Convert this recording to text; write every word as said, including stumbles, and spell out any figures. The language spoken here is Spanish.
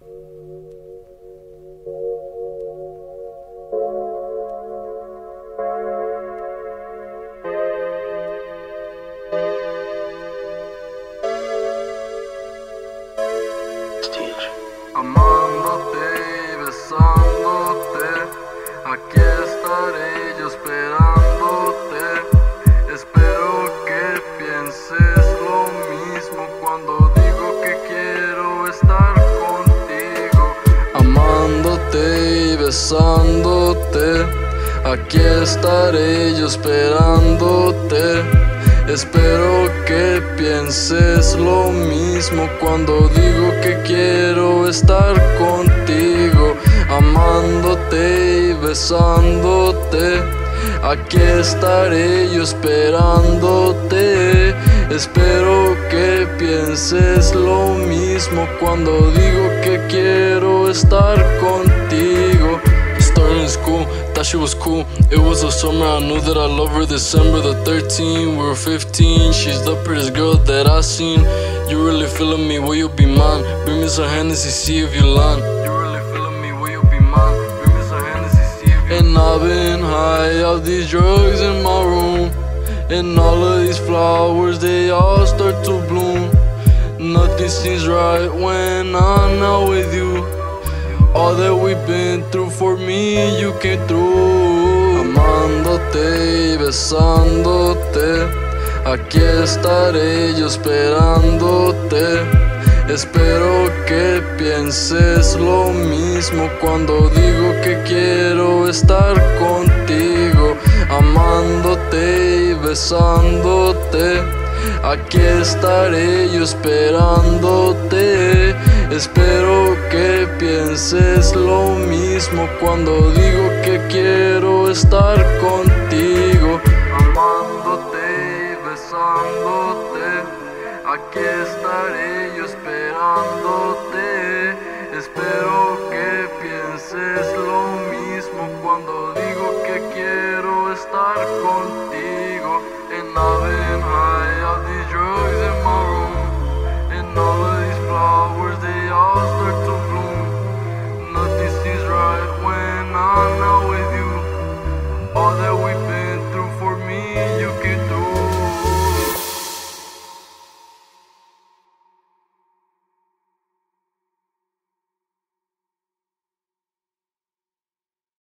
Amándote y besándote, aquí estaré yo esperándote. Espero que pienses lo mismo cuando digo que quiero estar contigo. Amándote y besándote, aquí estaré yo esperándote. Espero que pienses lo mismo cuando digo que quiero estar contigo. Amándote y besándote, aquí estaré yo esperándote. Espero que pienses lo mismo cuando digo que quiero estar contigo. Starting school, thought she was cool. It was the summer, I knew that I love her. December the thirteenth, we were fifteen. She's the prettiest girl that I seen. You really feeling me, will you be mine? Bring me some Hennessy, see if you lying. You really feeling me, will you be mine? Bring me some Hennessy, see if you lying. And I've been high off these drugs in my room, and all of these flowers, they all start to bloom. Nothing seems right when I'm not with you. All that we've been through, for me you came through. Amándote y besándote, aquí estaré yo esperándote. Espero que pienses lo mismo cuando digo que quiero estar contigo. Amándote y besándote, aquí estaré yo esperándote. Espero que pienses lo mismo cuando digo que quiero estar contigo. Amándote y besándote, aquí estaré yo esperándote. Espero que pienses lo mismo cuando digo que quiero estar contigo. And I've been high off these drugs in my room, and all of